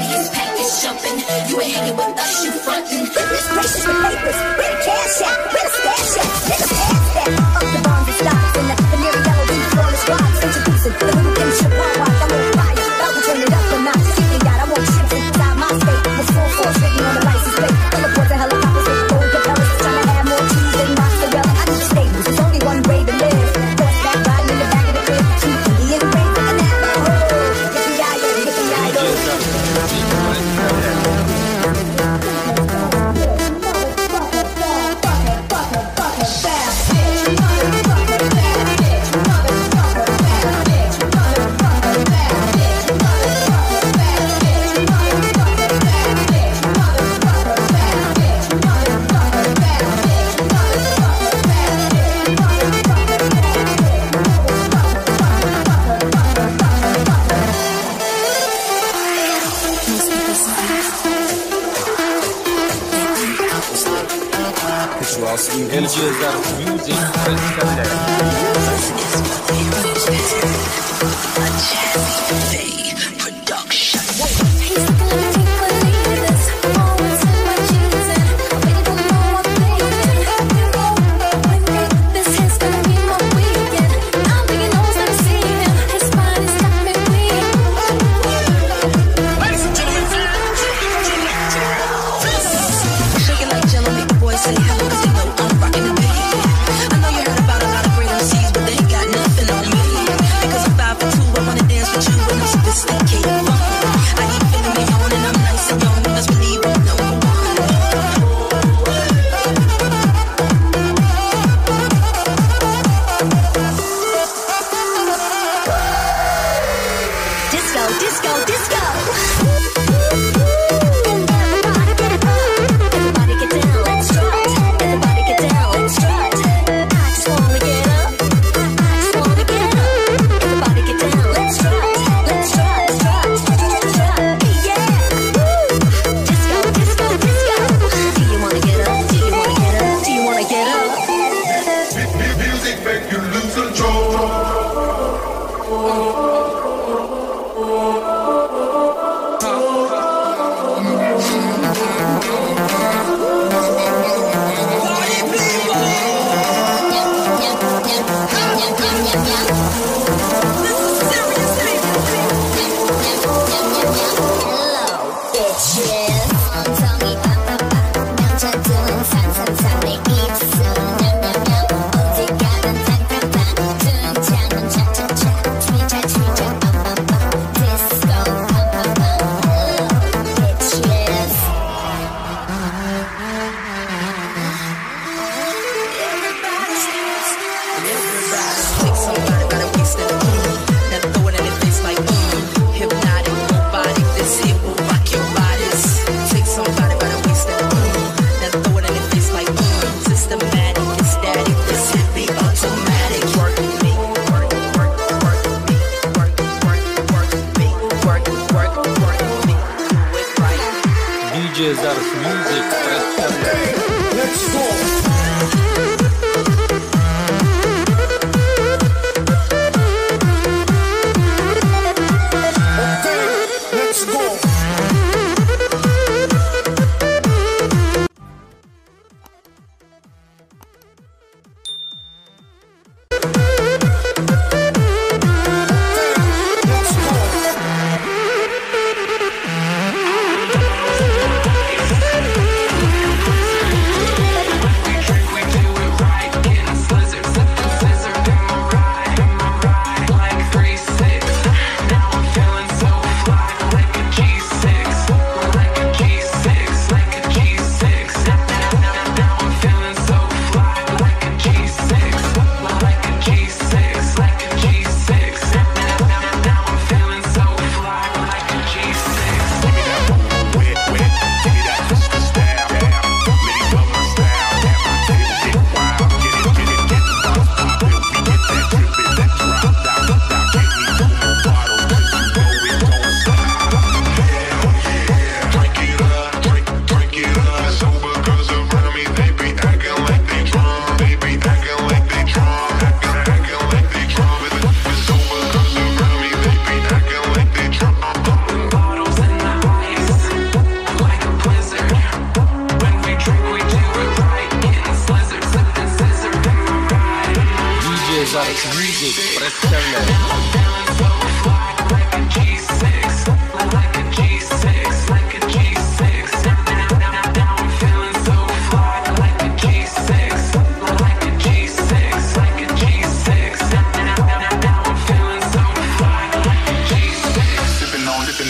party is packed, it's jumping. You ain't hanging with us, you frontin'. Goodness gracious, the papers, where the cash at, where the stash at? Niggas ask that, up the bonds and stocks, and the near yellow beat on the squads, introducing the new kinship, wild watch, I'm on fire, about to turn it up a notch. Keep me out, I want trips inside my state, with full force written on the license plate. Teleports and helicopters with gold propellers, trying to have more cheese than mozzarella. I need staples, there's only one way to live. Horseback riding in the back of the crib, cheap Indian rain with an Navajo. Images out of music. DJs out of music. Let's go.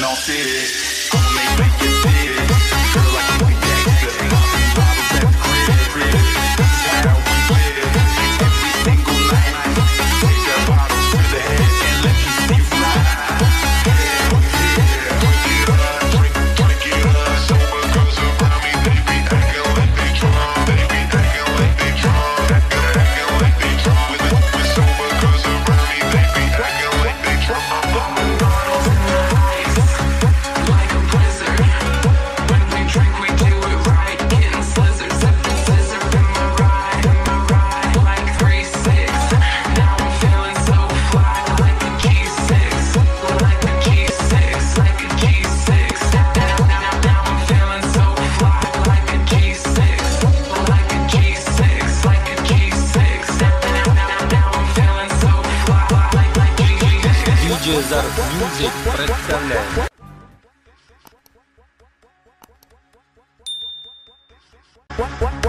sipping on shit. I'ma make you see it. Girl, like a white gangster. Popping bottles at the crib. This is how we live. Every single night. Take a bottle to the head and let me see you ride. Hell yeah. Drink it up. Sober girls around me, they be acting like they drunk. They be acting like they drunk. Acting like they drunk. With sober girls around me, they be acting like they drunk. Bottles in the ice, like a blizzard. When we drink, we do it right. Getting slizzard, sipping scissor in my ride, like 3-6. Now I'm feeling so fly, like a G6, like a G6, like a G6. Now I'm feeling so fly, like a G6, like a G6, like a G6. Now I'm feeling so fly, like G6. DJ Zarf Music представляет. What?